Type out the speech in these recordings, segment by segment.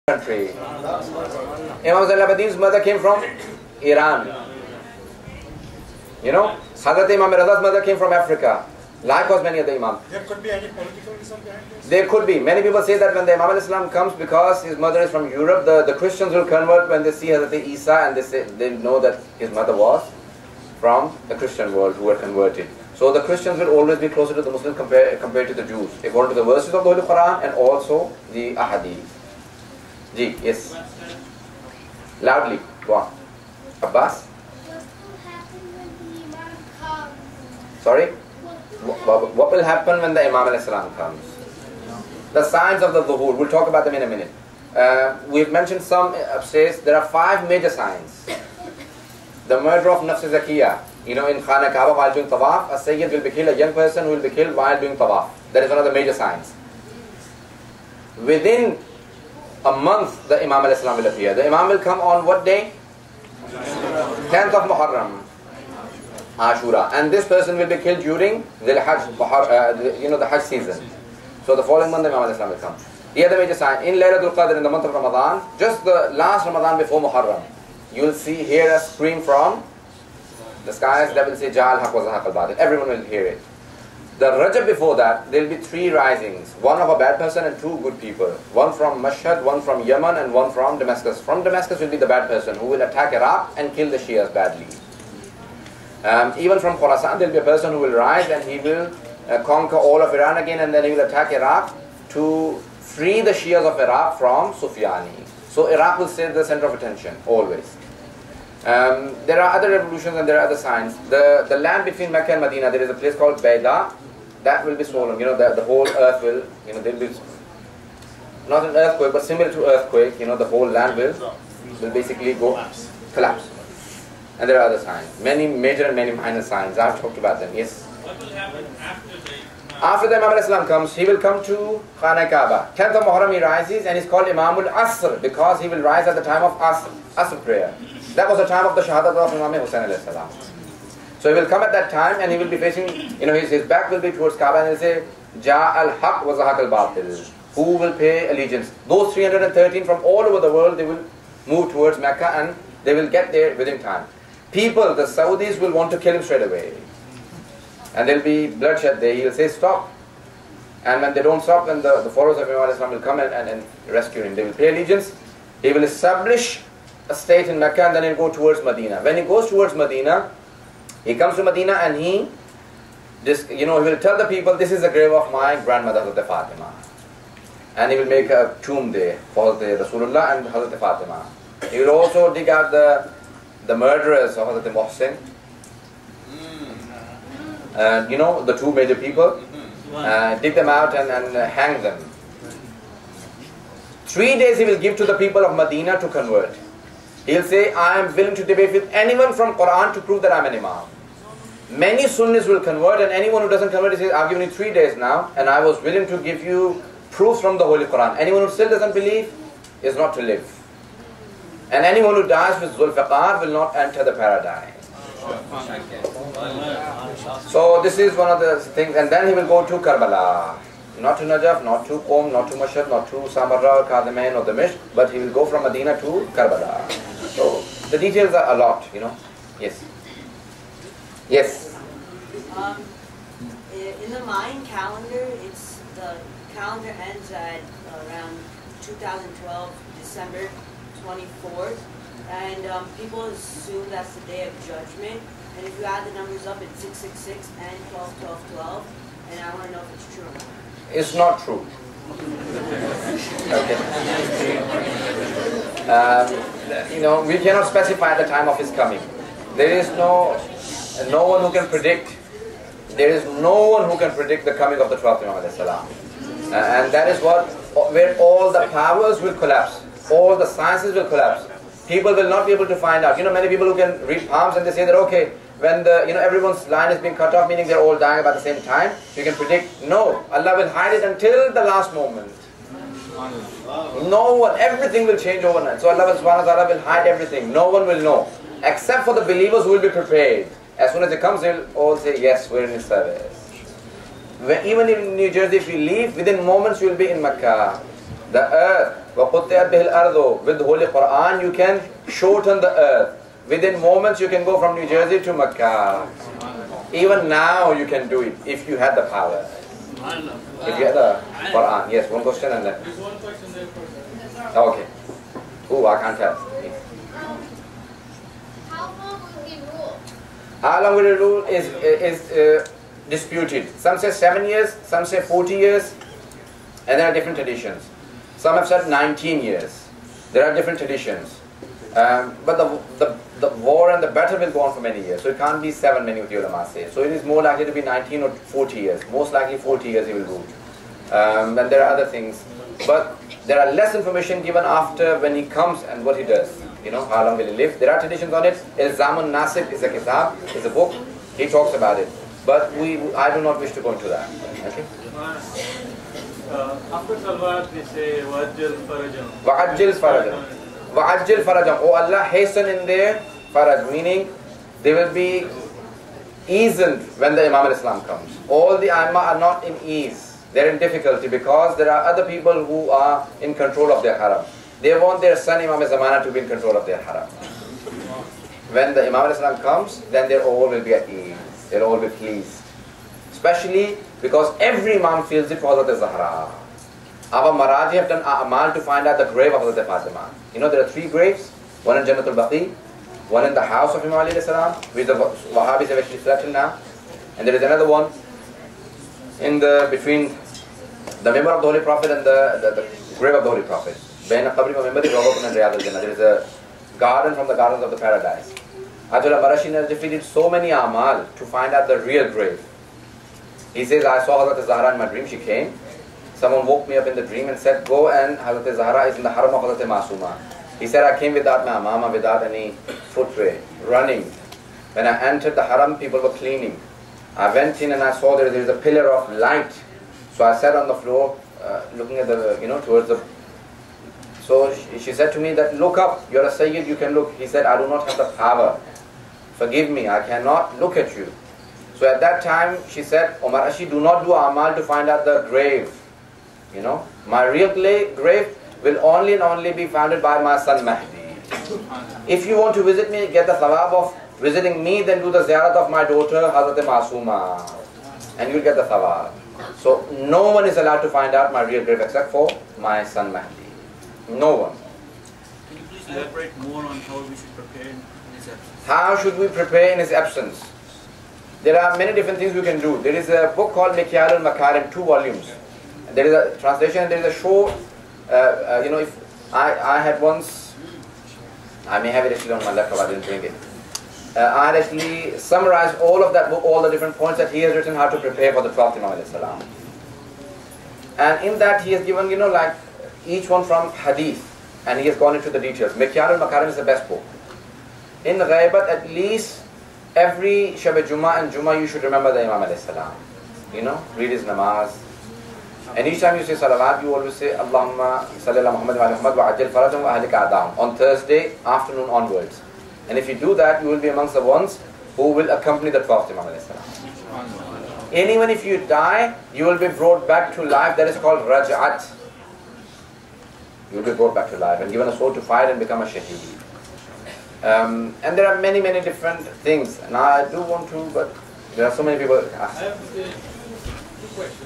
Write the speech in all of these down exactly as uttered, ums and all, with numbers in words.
country. Imam Zainabadi's mother came from Iran. You know, Hadith Imam Raza's mother came from Africa. Likewise many other Imam. There could be any political reason behind this? There could be. Many people say that when the Imam al-Islam comes, because his mother is from Europe, the, the Christians will convert when they see Hazrat Isa and they say they know that his mother was from the Christian world who were converted. So the Christians will always be closer to the Muslims compared, compared to the Jews, according to the verses of the Holy Quran and also the Ahadith. Ji, yes. Loudly, go on. Abbas? Sorry? What, what will happen when the Imam al-Islam comes? The signs of the Zuhur. We'll talk about them in a minute. Uh, we've mentioned some upstairs. There are five major signs. The murder of Nafs Zakiyah. You know, in Khana Kaaba while doing Tawaf, a Sayyid will be killed, a young person will be killed while doing Tawaf. That is one of the major signs. Within a month, the Imam al-Islam will appear. The Imam will come on what day? tenth of Muharram. Ashura, and this person will be killed during the Hajj, uh, you know, the Hajj season. So the following month, the Imam al-Islam will come. The other major sign, in Laylatul Qadr, in the month of Ramadan, just the last Ramadan before Muharram, you will see, hear a scream from the skies that will say, Ja'al haq wa zahaq al-batil. Everyone will hear it. The Rajab before that, there will be three risings. One of a bad person and two good people. One from Mashhad, one from Yemen, and one from Damascus. From Damascus will be the bad person who will attack Iraq and kill the Shias badly. Um, even from Khorasan, there will be a person who will rise and he will uh, conquer all of Iran again, and then he will attack Iraq to free the Shias of Iraq from Sufyani. So Iraq will stay the center of attention, always. Um, there are other revolutions and there are other signs. The, the land between Mecca and Medina, there is a place called Baida, that will be swollen. You know, the, the whole earth will, you know, there will be, not an earthquake, but similar to earthquake, you know, the whole land will, will basically go, collapse. And there are other signs. Many major and many minor signs. I have talked about them. Yes? What will happen after the Imam? After the Imam al-Islam comes, he will come to Khana Kaaba. tenth of Muharram he rises and he's called Imam al-Asr because he will rise at the time of Asr, Asr prayer. That was the time of the Shahadat of Imam Hussain alayhi salam. So he will come at that time and he will be facing, you know, his, his back will be towards Kaaba and he'll say, Ja al-Haq wa Zahaq al-Batil. Who will pay allegiance? Those three hundred thirteen from all over the world, they will move towards Mecca and they will get there within time. People, the Saudis will want to kill him straight away. And there will be bloodshed there. He will say, stop. And when they don't stop, then the, the followers of Imam al-Islam will come and, and, and rescue him. They will pay allegiance. He will establish a state in Mecca and then he'll go towards Medina. When he goes towards Medina, he comes to Medina and he, just, you know, he will tell the people, this is the grave of my grandmother, Hazrat Fatima. And he will make a tomb there for the Rasulullah and Hazrat Fatima. He will also dig out the the murderers of Hazrat Muhsin, and you know, the two major people, uh, dig them out and, and uh, hang them. Three days he will give to the people of Medina to convert. He'll say, I am willing to debate with anyone from Quran to prove that I am an Imam. Many Sunnis will convert, and anyone who doesn't convert, he says, I've given you three days now, and I was willing to give you proofs from the Holy Quran. Anyone who still doesn't believe is not to live. And anyone who dies with Zulfiqar will not enter the paradise. So this is one of the things. And then he will go to Karbala. Not to Najaf, not to Qom, not to Mashhad, not to Samarra or Qadimain or Damashq, but he will go from Medina to Karbala. So the details are a lot, you know. Yes. Yes. Um, in the Mayan calendar, it's the calendar ends at around two thousand twelve, December twenty-fourth, and um, people assume that's the day of judgment, and if you add the numbers up, it's six six six and twelve twelve twelve, and I want to know if it's true or not. It's not true. Okay. Um, you know, we cannot specify the time of his coming. There is no, no one who can predict, there is no one who can predict the coming of the twelfth Imam alayhi salam. Uh, and that is what, where all the powers will collapse. All the sciences will collapse. People will not be able to find out. You know, many people who can read palms and they say that, okay, when the, you know, everyone's line is being cut off, meaning they're all dying about the same time, you can predict. No, Allah will hide it until the last moment. No one, everything will change overnight. So Allah subhanahu wa ta'ala will hide everything. No one will know. Except for the believers who will be prepared. As soon as it comes, they'll all say, yes, we're in His service. When, even in New Jersey, if you leave, within moments you will be in Mecca. The earth وَقُطِّعَتْ بِهِ الْأَرْضُ. With the Holy Quran, you can shorten the earth. Within moments, you can go from New Jersey to Makkah. Even now, you can do it if you had the power. If you had the Quran. Yes, one question and then. There's one question there first. Okay. Oh, I can't tell. How long will he rule? How long will he rule is, is uh, disputed. Some say seven years, some say forty years, and there are different traditions. Some have said nineteen years. There are different traditions. Um, but the, the, the war and the battle will go on for many years. So it can't be seven, many of the ulama say. So it is more likely to be nineteen or forty years. Most likely forty years he will rule. Um, and there are other things. But there are less information given after when he comes and what he does. You know, how long will he live? There are traditions on it. Ilzamun Nasib is a kitab, is a book. He talks about it. But we, I do not wish to go into that. Okay? Uh, after Salawat, we say Wajjal Farajam. Wa'ajjil farajam. Wa'ajjil farajam. Oh Allah, hasten in their faraj. Meaning, they will be eased when the Imam al-Islam comes. All the Aimma are not in ease. They're in difficulty because there are other people who are in control of their haram. They want their son Imam al-Zamana to be in control of their haram. When the Imam al-Islam comes, then they all will be at ease. They'll all be pleased. Especially because every Imam feels it for Hazrat Zahra. Our Maraji have done a'mal to find out the grave of Hazrat Fatima. You know, there are three graves. One in Jannatul Baqi, one in the house of Imam Ali salam, which the Wahhabis have actually selected now. And there is another one in the between the member of the Holy Prophet and the, the, the grave of the Holy Prophet. There is a garden from the gardens of the paradise. Ajula Marashi Najfi did so many amal to find out the real grave. He says, I saw Hazrat Zahra in my dream. She came. Someone woke me up in the dream and said, go and Hazrat Zahra is in the haram of Hazrat Masuma. He said, I came without my mama, without any footwear, running. When I entered the haram, people were cleaning. I went in and I saw there, there is a pillar of light. So I sat on the floor, uh, looking at the, you know, towards the... So she, she said to me that, look up, you're a Sayyid, you can look. He said, I do not have the power. Forgive me, I cannot look at you. So at that time, she said, Omar Ashi, do not do amal to find out the grave. You know, my real grave will only and only be founded by my son Mehdi. If you want to visit me, get the thawab of visiting me, then do the ziyarat of my daughter, Hazrat Masuma. And you'll get the thawab. So no one is allowed to find out my real grave except for my son Mehdi. No one. Can you please elaborate more on how we should prepare in his absence? How should we prepare in his absence? There are many different things we can do. There is a book called Mikyal al-Makarim, two volumes. There is a translation, there is a short, uh, uh, you know, if I, I had once, I may have it actually on my laptop, I didn't bring it. Uh, I had actually summarized all of that book, all the different points that he has written, how to prepare for the twelfth Imam alayhi salam. And in that he has given, you know, like each one from hadith, and he has gone into the details. Mikyal al-Makarim is the best book. In Ghaibat, at least every Shab Jummah and Jummah you should remember the Imam alayhi salam. You know, read his namaz. And each time you say salawat, you always say Allahumma salli ala Muhammad wa ala Muhammad wa ajil farajam wa ahlika adahum on Thursday afternoon onwards. And if you do that, you will be amongst the ones who will accompany the twelfth Imam alayhi salam. And even if you die, you will be brought back to life. That is called raj'at. You will be brought back to life and given a sword to fight and become a shaheed. Um, and there are many, many different things. And I do want to, but there are so many people I ask. have uh, two questions.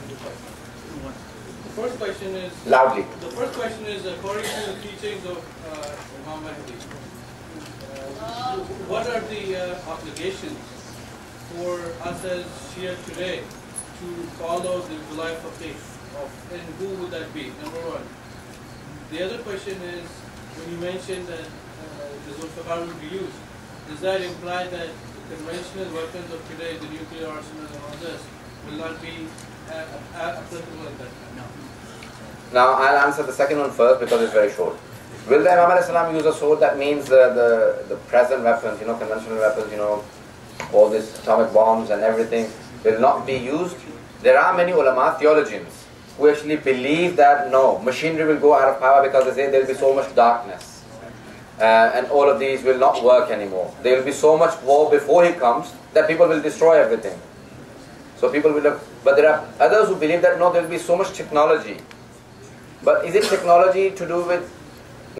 The first question is... Loudly. The first question is, according to the teachings of uh, Imam Mehdi, uh, what are the uh, obligations for us as Shia today to follow the life of faith? Of, and who would that be? Number one. The other question is, when you mentioned that uh, the Zulfiqar will be used, does that imply that the conventional weapons of today, the nuclear arsenals and all this, will not be uh, applicable at that time? No. Now I'll answer the second one first because it's very short. Will the Imam alayhi salam use a sword? That means uh, the, the present weapons, you know, conventional weapons, you know, all these atomic bombs and everything will not be used. There are many ulama, theologians, who actually believe that no, machinery will go out of power because they say there will be so much darkness. Uh, and all of these will not work anymore. There will be so much war before he comes that people will destroy everything. So people will have, but there are others who believe that no, there will be so much technology But is it technology to do with